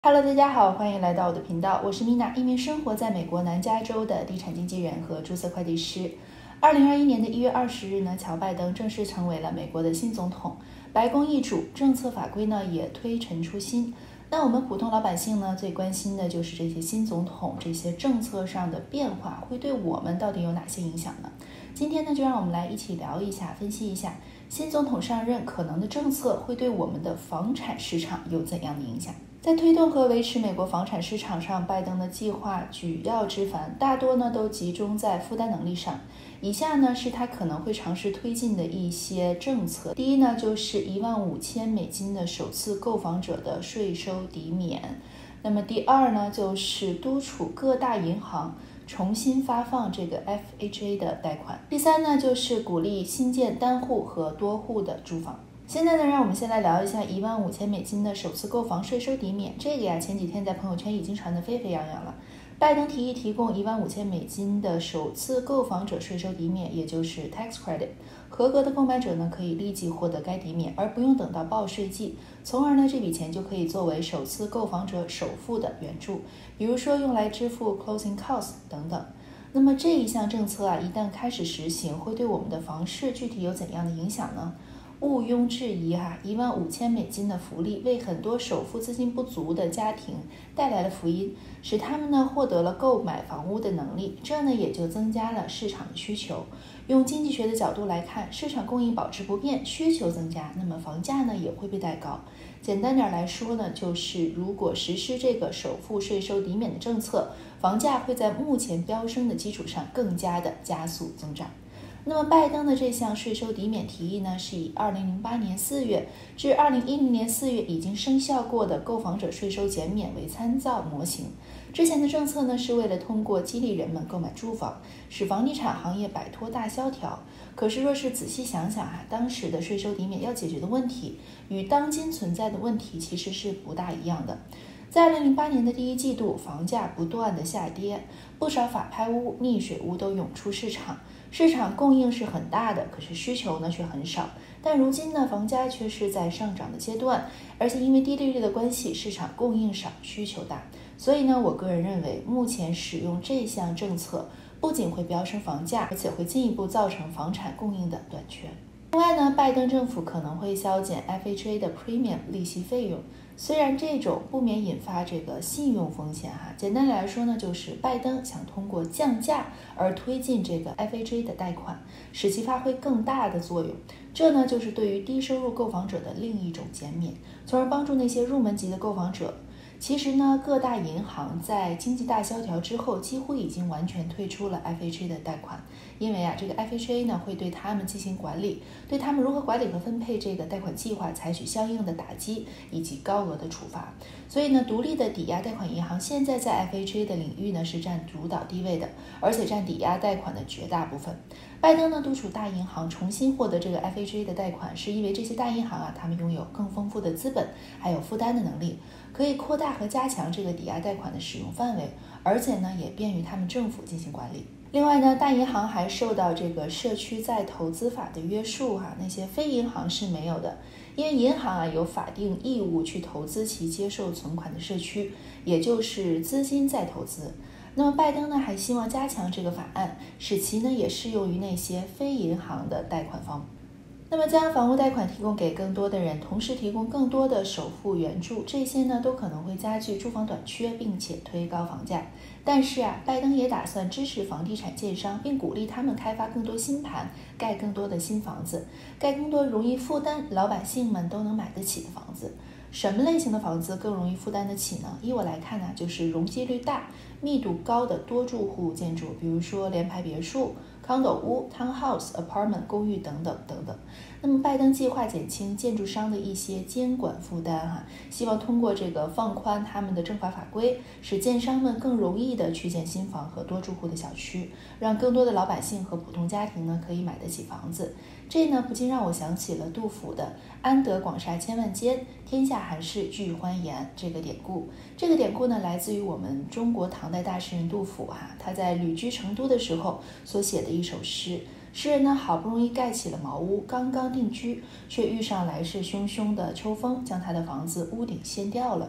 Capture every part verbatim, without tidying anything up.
Hello， 大家好，欢迎来到我的频道，我是 Mina， 一名生活在美国南加州的地产经纪人和注册会计师。二零二一年的一月二十日呢，乔拜登正式成为了美国的新总统，白宫易主，政策法规呢也推陈出新。那我们普通老百姓呢，最关心的就是这些新总统这些政策上的变化会对我们到底有哪些影响呢？今天呢，就让我们来一起聊一下，分析一下新总统上任可能的政策会对我们的房产市场有怎样的影响。在推动和维持美国房产市场上，拜登的计划举要之繁，大多呢都集中在负担能力上。以下呢是他可能会尝试推进的一些政策。第一呢，就是一万五千美金的首次购房者的税收抵免。那么第二呢，就是督促各大银行重新发放这个 F H A 的贷款。第三呢，就是鼓励新建单户和多户的住房。现在呢，让我们先来聊一下一万五千美金的首次购房税收抵免。这个呀，前几天在朋友圈已经传得沸沸扬扬了。拜登提议提供一万五千美金的首次购房者税收抵免，也就是 tax credit。合格的购买者呢，可以立即获得该抵免，而不用等到报税季，从而呢，这笔钱就可以作为首次购房者首付的援助，比如说用来支付 closing costs 等等。那么这一项政策啊，一旦开始实行，会对我们的房市具体有怎样的影响呢？毋庸置疑哈、啊，一万五千美金的福利为很多首付资金不足的家庭带来了福音，使他们呢获得了购买房屋的能力，这呢也就增加了市场的需求。用经济学的角度来看，市场供应保持不变，需求增加，那么房价呢也会被带高。简单点来说呢，就是如果实施这个首付税收抵免的政策，房价会在目前飙升的基础上更加的加速增长。那么拜登的这项税收抵免提议呢，是以二零零八年四月至二零一零年四月已经生效过的购房者税收减免为参照模型。之前的政策呢，是为了通过激励人们购买住房，使房地产行业摆脱大萧条。可是若是仔细想想啊，当时的税收抵免要解决的问题，与当今存在的问题其实是不大一样的。在二零零八年的第一季度，房价不断的下跌，不少法拍屋、逆水屋都涌出市场，市场供应是很大的，可是需求呢却很少。但如今呢，房价却是在上涨的阶段，而且因为低利率的关系，市场供应少，需求大。所以呢，我个人认为，目前使用这项政策不仅会飙升房价，而且会进一步造成房产供应的短缺。另外呢，拜登政府可能会削减 F H A 的 premium 利息费用，虽然这种不免引发这个信用风险哈。简单来说呢，就是拜登想通过降价而推进这个 F H A 的贷款，使其发挥更大的作用。这呢，就是对于低收入购房者的另一种减免，从而帮助那些入门级的购房者。其实呢，各大银行在经济大萧条之后，几乎已经完全退出了 F H A 的贷款，因为啊，这个 F H A 呢会对他们进行管理，对他们如何管理和分配这个贷款计划采取相应的打击以及高额的处罚。所以呢，独立的抵押贷款银行现在在 F H A 的领域呢是占主导地位的，而且占抵押贷款的绝大部分。拜登呢督促大银行重新获得这个 F H A 的贷款，是因为这些大银行啊，他们拥有更丰富的资本，还有负担的能力，可以扩大和加强这个抵押贷款的使用范围，而且呢也便于他们政府进行管理。另外呢，大银行还受到这个社区再投资法的约束哈、啊，那些非银行是没有的，因为银行啊有法定义务去投资其接受存款的社区，也就是资金再投资。那么拜登呢还希望加强这个法案，使其呢也适用于那些非银行的贷款方。那么将房屋贷款提供给更多的人，同时提供更多的首付援助，这些呢都可能会加剧住房短缺，并且推高房价。但是啊，拜登也打算支持房地产建商，并鼓励他们开发更多新盘，盖更多的新房子，盖更多容易负担、老百姓们都能买得起的房子。什么类型的房子更容易负担得起呢？依我来看呢，就是容积率大、密度高的多住户建筑，比如说联排别墅、condo屋、townhouse、apartment 公寓等等等等。那么拜登计划减轻建筑商的一些监管负担哈、啊，希望通过这个放宽他们的政法法规，使建商们更容易的去建新房和多住户的小区，让更多的老百姓和普通家庭呢可以买得起房子。这呢不禁让我想起了杜甫的安得广厦千万间，天下寒士俱欢颜这个典故。这个典故呢来自于我们中国唐代大诗人杜甫哈、啊，他在旅居成都的时候所写的一首诗。诗人呢好不容易盖起了茅屋，刚刚定居，却遇上来势汹汹的秋风，将他的房子屋顶掀掉了。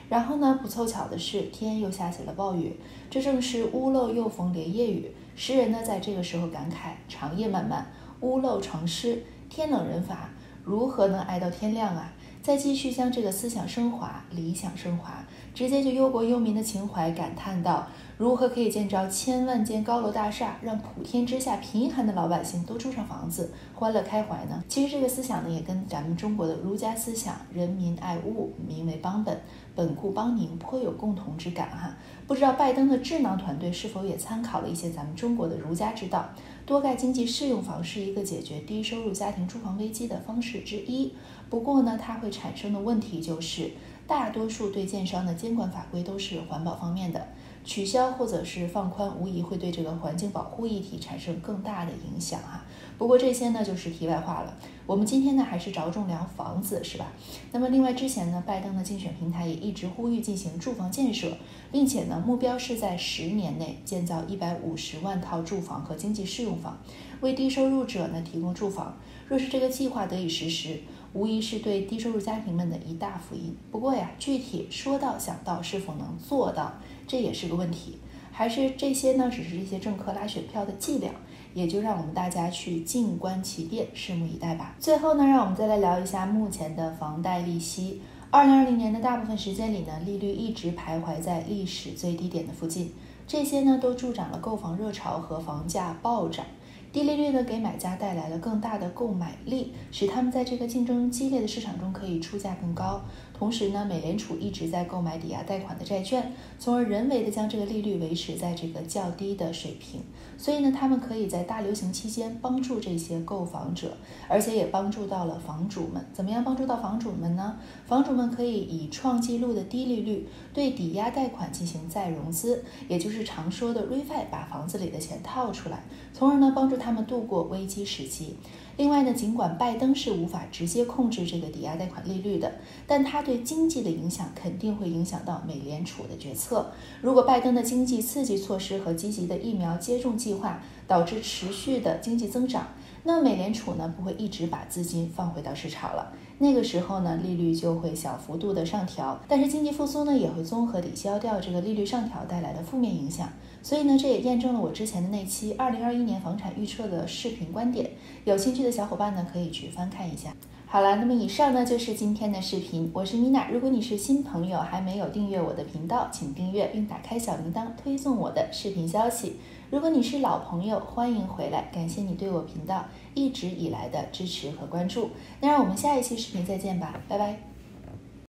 然后呢，不凑巧的是，天又下起了暴雨，这正是屋漏又逢连夜雨。诗人呢，在这个时候感慨：长夜漫漫，屋漏成湿，天冷人乏，如何能挨到天亮啊？再继续将这个思想升华，理想升华，直接就忧国忧民的情怀感叹道：如何可以建造千万间高楼大厦，让普天之下贫寒的老百姓都住上房子，欢乐开怀呢？其实这个思想呢，也跟咱们中国的儒家思想“人民爱物，民为邦本，本固邦宁”颇有共同之感哈。不知道拜登的智囊团队是否也参考了一些咱们中国的儒家之道？多盖经济适用房是一个解决低收入家庭住房危机的方式之一。不过呢，它会产生的问题就是，大多数对建商的监管法规都是环保方面的，取消或者是放宽，无疑会对这个环境保护议题产生更大的影响哈。不过这些呢就是题外话了，我们今天呢还是着重聊房子，是吧？那么另外之前呢，拜登的竞选平台也一直呼吁进行住房建设，并且呢目标是在十年内建造一百五十万套住房和经济适用房，为低收入者呢提供住房。若是这个计划得以实施，无疑是对低收入家庭们的一大福音。不过呀，具体说到想到，是否能做到，这也是个问题。还是这些呢，只是一些政客拉选票的伎俩，也就让我们大家去静观其变，拭目以待吧。最后呢，让我们再来聊一下目前的房贷利息。二零二零年的大部分时间里呢，利率一直徘徊在历史最低点的附近，这些呢都助长了购房热潮和房价暴涨。低利率呢，给买家带来了更大的购买力，使他们在这个竞争激烈的市场中可以出价更高。同时呢，美联储一直在购买抵押贷款的债券，从而人为的将这个利率维持在这个较低的水平。所以呢，他们可以在大流行期间帮助这些购房者，而且也帮助到了房主们。怎么样帮助到房主们呢？房主们可以以创纪录的低利率对抵押贷款进行再融资，也就是常说的 refi， 把房子里的钱套出来，从而呢帮助他们度过危机时期。另外呢，尽管拜登是无法直接控制这个抵押贷款利率的，但他对经济的影响肯定会影响到美联储的决策。如果拜登的经济刺激措施和积极的疫苗接种计划导致持续的经济增长，那美联储呢不会一直把资金放回到市场了，那个时候呢利率就会小幅度的上调，但是经济复苏呢也会综合抵消掉这个利率上调带来的负面影响。所以呢，这也验证了我之前的那期二零二一年房产预测的视频观点，有兴趣的小伙伴呢可以去翻看一下。好了，那么以上呢就是今天的视频，我是米娜。如果你是新朋友，还没有订阅我的频道，请订阅并打开小铃铛，推送我的视频消息。如果你是老朋友，欢迎回来，感谢你对我频道一直以来的支持和关注。那让我们下一期视频再见吧，拜拜。